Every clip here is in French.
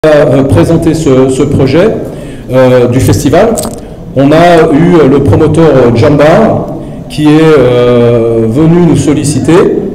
Présenter ce projet du festival. On a eu le promoteur Jambar qui est venu nous solliciter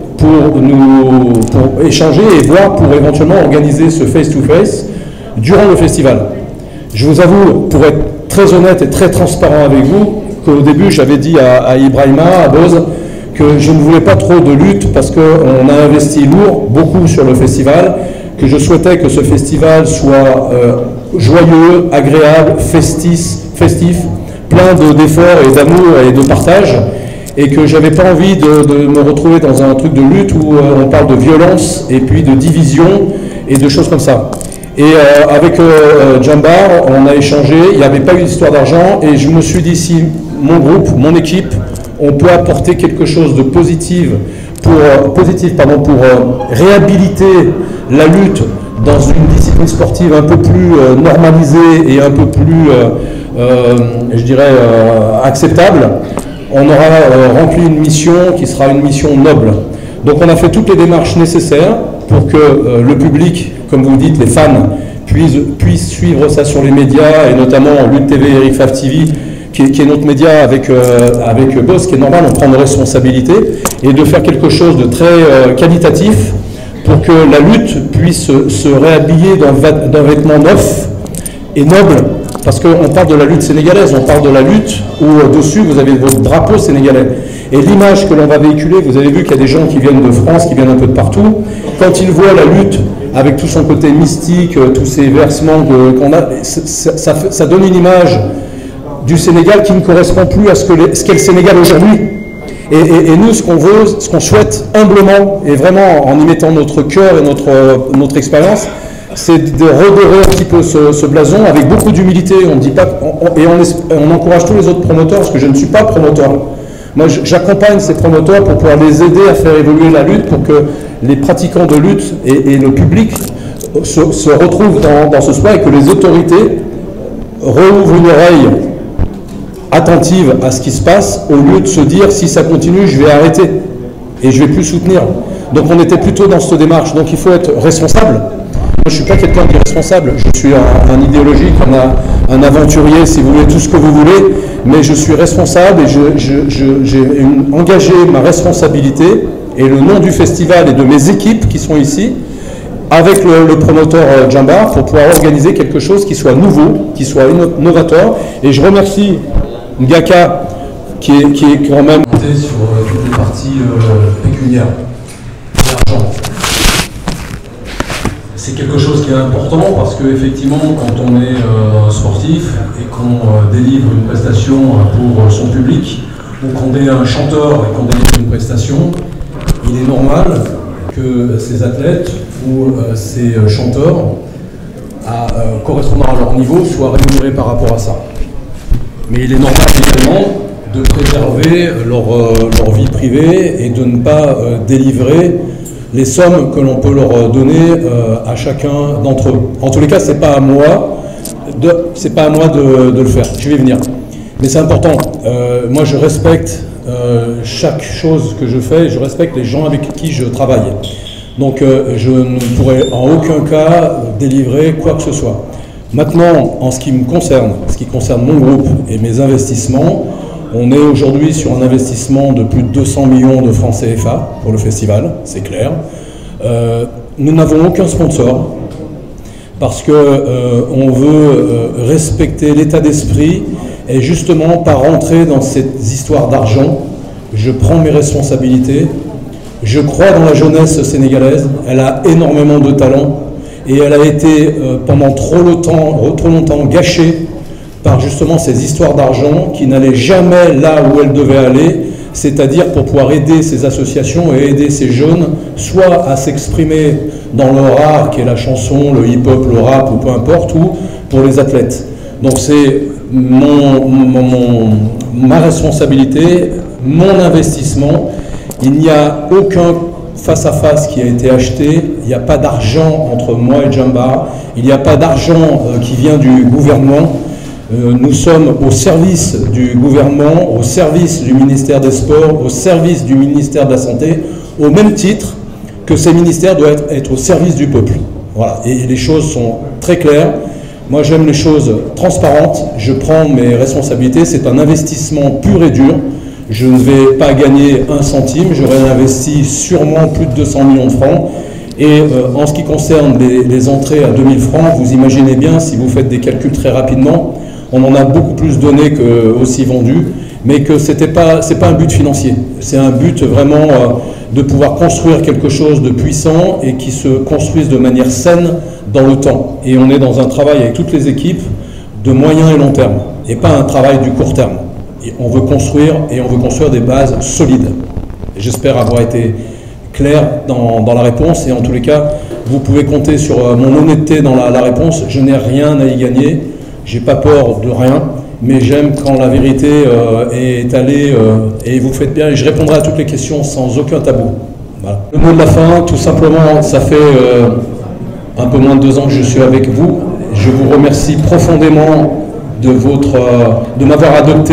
pour échanger et voir pour éventuellement organiser ce face-to-face durant le festival. Je vous avoue, pour être très honnête et très transparent avec vous, qu'au début j'avais dit à Ibrahima, à Boz, que je ne voulais pas trop de lutte parce qu'on a investi lourd, beaucoup sur le festival, que je souhaitais que ce festival soit joyeux, agréable, festif, plein d'efforts et d'amour et de partage, et que j'avais pas envie de me retrouver dans un truc de lutte où on parle de violence et puis de division et de choses comme ça. Et avec Jambar, on a échangé, il n'y avait pas eu d'histoire d'argent, et je me suis dit, si mon groupe, mon équipe, on peut apporter quelque chose de positif pour réhabiliter la lutte dans une discipline sportive un peu plus normalisée et un peu plus, je dirais, acceptable, on aura rempli une mission qui sera une mission noble. Donc on a fait toutes les démarches nécessaires pour que le public, comme vous dites, les fans, puissent suivre ça sur les médias, et notamment Lutte TV, Eric Faf TV, qui est notre média avec Boss, qui est normal, on prend nos responsabilités, et de faire quelque chose de très qualitatif pour que la lutte puisse se réhabiller d'un vêtement neuf et noble, parce qu'on parle de la lutte sénégalaise, on parle de la lutte où dessus vous avez votre drapeau sénégalais. Et l'image que l'on va véhiculer, vous avez vu qu'il y a des gens qui viennent de France, qui viennent un peu de partout, quand ils voient la lutte avec tout son côté mystique, tous ces versements qu'on a, ça donne une image du Sénégal qui ne correspond plus à ce qu'est le Sénégal aujourd'hui. Et nous, ce qu'on veut, ce qu'on souhaite humblement, et vraiment en y mettant notre cœur et notre expérience, c'est de redorer un petit peu ce blason avec beaucoup d'humilité. On dit pas, on encourage tous les autres promoteurs, parce que je ne suis pas promoteur. Moi, j'accompagne ces promoteurs pour pouvoir les aider à faire évoluer la lutte, pour que les pratiquants de lutte et le public se retrouvent dans ce sport, et que les autorités rouvrent une oreille attentive à ce qui se passe, au lieu de se dire si ça continue je vais arrêter et je vais plus soutenir. Donc on était plutôt dans cette démarche. Donc il faut être responsable. Moi je suis pas quelqu'un d'irresponsable, je suis un idéologique, un aventurier si vous voulez, tout ce que vous voulez, mais je suis responsable et j'ai engagé ma responsabilité et le nom du festival et de mes équipes qui sont ici avec le promoteur Jambar pour pouvoir organiser quelque chose qui soit nouveau, qui soit novateur. Et je remercie Ngaka qui est quand même sur toutes les parties pécuniaires, l'argent. C'est quelque chose qui est important parce qu'effectivement, quand on est sportif et qu'on délivre une prestation pour son public, ou qu'on est un chanteur et qu'on délivre une prestation, il est normal que ces athlètes ou ces chanteurs, correspondant à leur niveau, soient rémunérés par rapport à ça. Mais il est normal également de préserver leur vie privée et de ne pas délivrer les sommes que l'on peut leur donner à chacun d'entre eux. En tous les cas, c'est pas à moi de le faire. Je vais venir. Mais c'est important. Moi, je respecte chaque chose que je fais. Je respecte les gens avec qui je travaille. Donc, je ne pourrais en aucun cas délivrer quoi que ce soit. Maintenant, en ce qui me concerne, ce qui concerne mon groupe et mes investissements, on est aujourd'hui sur un investissement de plus de 200 millions de francs CFA pour le festival, c'est clair. Nous n'avons aucun sponsor parce qu'on veut respecter l'état d'esprit et justement pas rentrer dans cette histoire d'argent. Je prends mes responsabilités, je crois dans la jeunesse sénégalaise, elle a énormément de talent. Et elle a été pendant trop longtemps gâchée par justement ces histoires d'argent qui n'allaient jamais là où elles devaient aller, c'est-à-dire pour pouvoir aider ces associations et aider ces jeunes, soit à s'exprimer dans leur art, qui est la chanson, le hip-hop, le rap ou peu importe, ou pour les athlètes. Donc c'est ma responsabilité, mon investissement. Il n'y a aucun face-à-face qui a été acheté, il n'y a pas d'argent entre moi et Jambar, il n'y a pas d'argent qui vient du gouvernement. Nous sommes au service du gouvernement, au service du ministère des Sports, au service du ministère de la Santé, au même titre que ces ministères doivent être au service du peuple. Voilà. Et les choses sont très très clair. Moi, j'aime les choses transparentes. Je prends mes responsabilités. C'est un investissement pur et dur. Je ne vais pas gagner un centime. J'aurai investi sûrement plus de 200 millions de francs. Et en ce qui concerne les entrées à 2000 francs, vous imaginez bien, si vous faites des calculs très rapidement, on en a beaucoup plus donné que aussi vendu, mais que c'est pas un but financier. C'est un but vraiment de pouvoir construire quelque chose de puissant et qui se construise de manière saine dans le temps. Et on est dans un travail avec toutes les équipes de moyen et long terme, et pas un travail du court terme. Et on veut construire des bases solides. J'espère avoir été clair dans la réponse, et en tous les cas, vous pouvez compter sur mon honnêteté dans la réponse. Je n'ai rien à y gagner, j'ai pas peur de rien, mais j'aime quand la vérité est allée, et vous faites bien, et je répondrai à toutes les questions sans aucun tabou. Voilà. Le mot de la fin, tout simplement, ça fait un peu moins de 2 ans que je suis avec vous. Je vous remercie profondément de m'avoir adopté.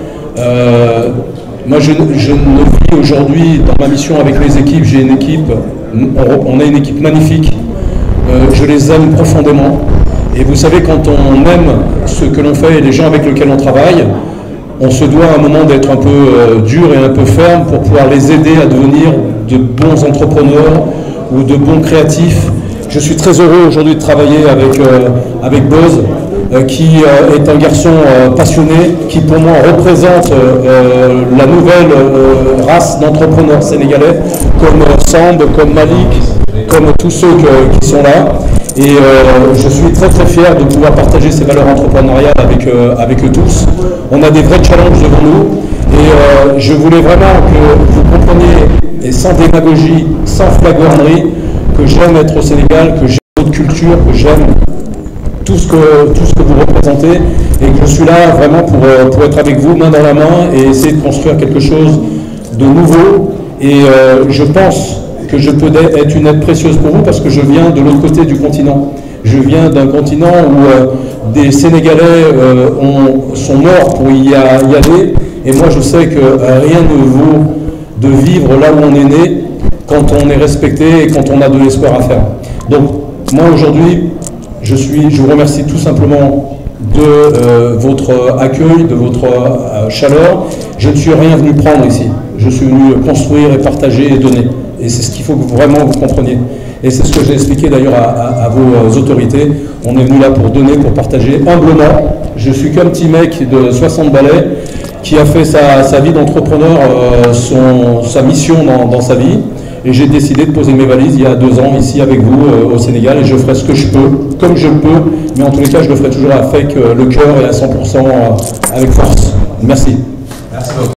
Moi, je ne vis aujourd'hui dans ma mission avec les équipes. J'ai une équipe, on a une équipe magnifique. Je les aime profondément. Et vous savez, quand on aime ce que l'on fait et les gens avec lesquels on travaille, on se doit à un moment d'être un peu dur et un peu ferme pour pouvoir les aider à devenir de bons entrepreneurs ou de bons créatifs. Je suis très heureux aujourd'hui de travailler avec Boz, qui est un garçon passionné, qui pour moi représente la nouvelle race d'entrepreneurs sénégalais, comme Samb, comme Malik, comme tous ceux qui sont là. Et je suis très très fier de pouvoir partager ces valeurs entrepreneuriales avec eux tous. On a des vrais challenges devant nous, et je voulais vraiment que vous compreniez, et sans démagogie, sans flagornerie, que j'aime être au Sénégal, que j'aime votre culture, que j'aime tout ce que vous représentez, et que je suis là vraiment pour être avec vous main dans la main et essayer de construire quelque chose de nouveau. Et je pense que je peux être une aide précieuse pour vous, parce que je viens de l'autre côté du continent. Je viens d'un continent où des Sénégalais sont morts pour y aller, et moi je sais que rien ne vaut de vivre là où on est né, quand on est respecté et quand on a de l'espoir à faire. Donc moi aujourd'hui, je vous remercie tout simplement de votre accueil, de votre chaleur. Je ne suis rien venu prendre ici. Je suis venu construire et partager et donner. Et c'est ce qu'il faut que vraiment vous compreniez. Et c'est ce que j'ai expliqué d'ailleurs à vos autorités. On est venu là pour donner, pour partager humblement. Je suis qu'un petit mec de 60 balais qui a fait sa vie d'entrepreneur, sa mission dans sa vie. Et j'ai décidé de poser mes valises il y a 2 ans ici avec vous au Sénégal, et je ferai ce que je peux, comme je le peux, mais en tous les cas je le ferai toujours avec le cœur et à 100% avec force. Merci. Merci beaucoup.